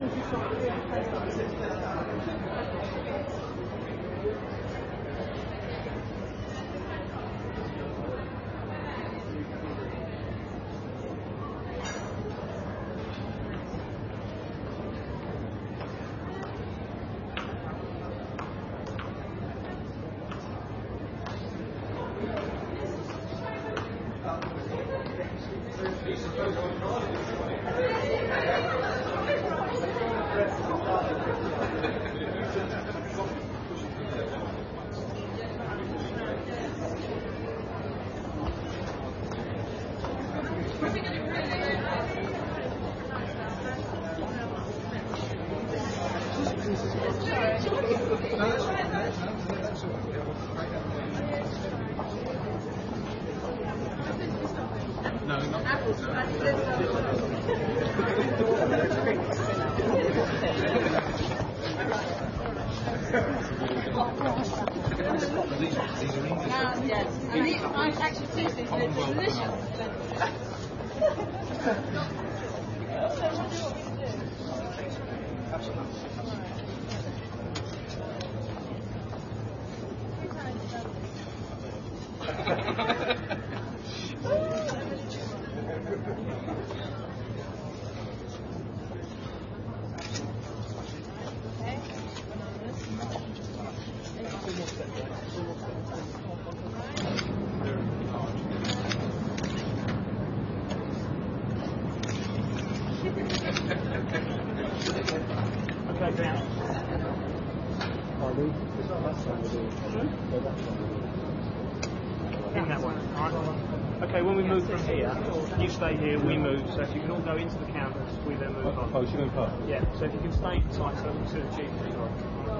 Okay, when we move from here, you stay here, we move, so if you can all go into the counters, we then move on. Oh, she's going to pass? Yeah, so if you can stay inside so we can see the chief as well.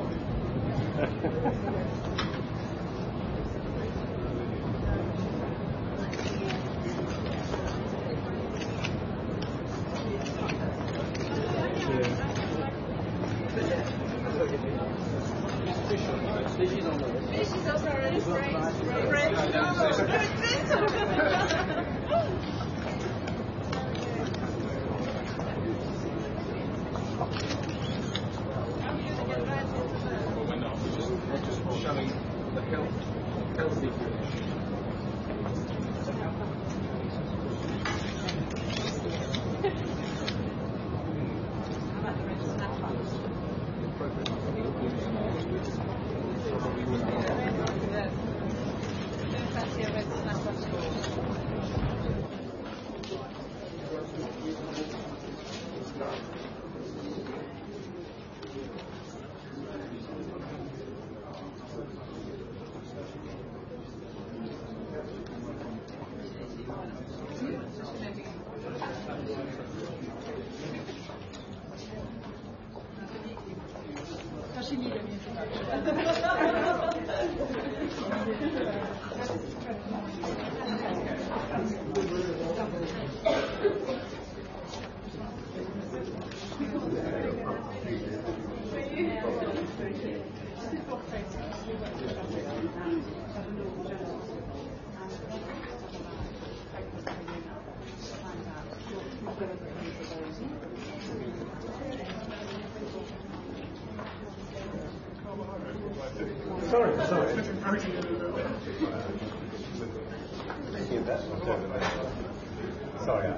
Sorry.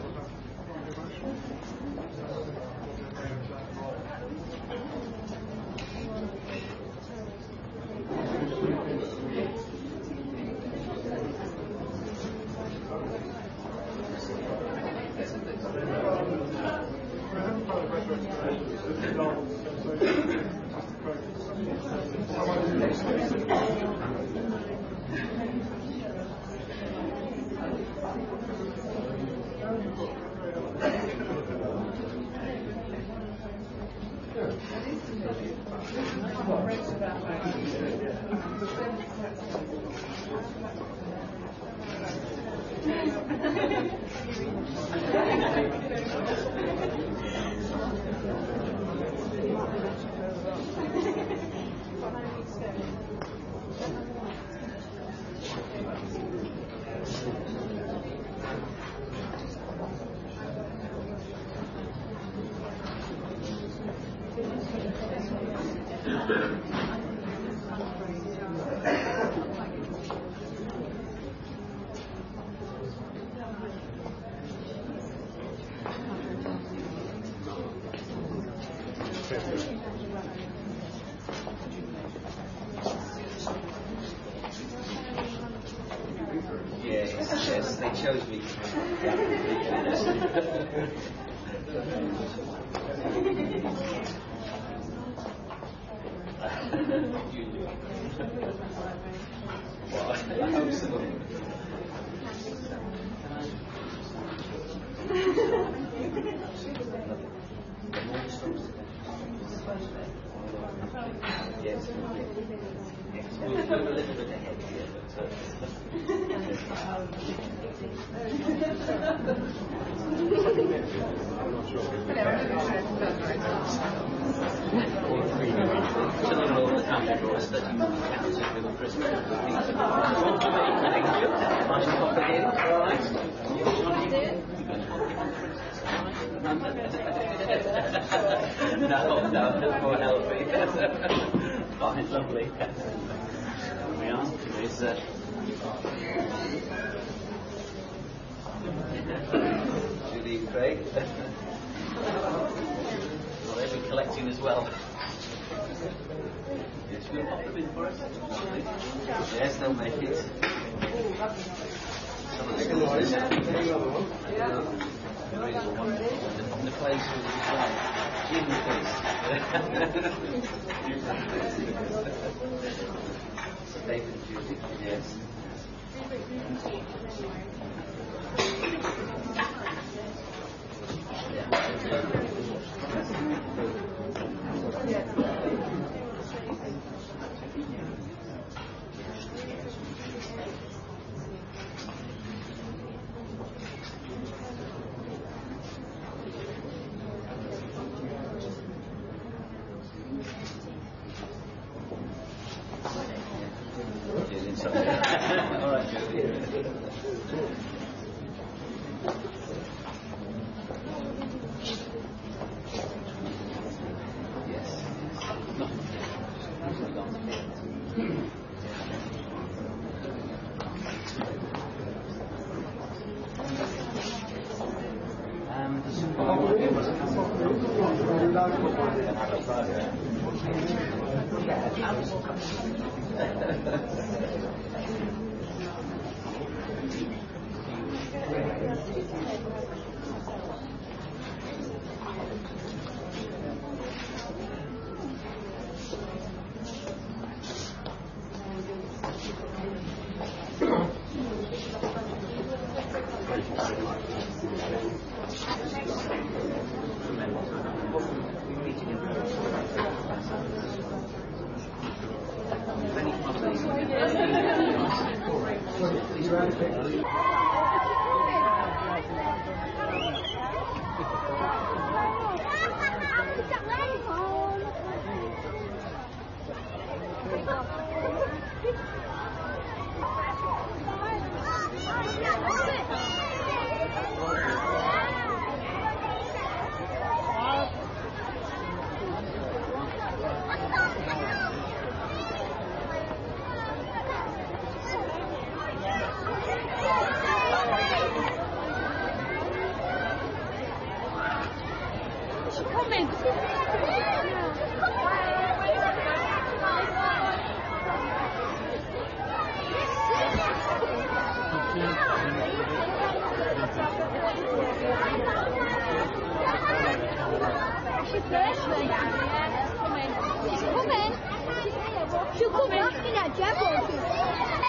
Yes, they chose me. Yes. We're a little bit ahead here, No, more healthy. Fine, lovely. There we are. There's Julie and Craig. Well, they've been collecting as well. Yes, we'll pop them in for us. Yes, they'll make it. Some of the schools the place as well. Jim David and Judy, yes. All right, Judy. She's coming. She'll come in. Yeah, Jeff won't.